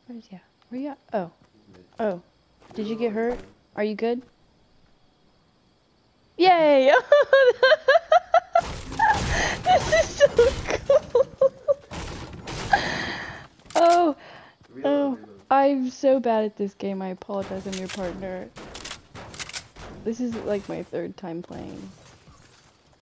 Where's he at? Where you at? Oh. Oh. Did you get hurt? Are you good? Yay! This is so cool! Oh. Oh. I'm so bad at this game. I apologize. I'm your partner. This is like my third time playing.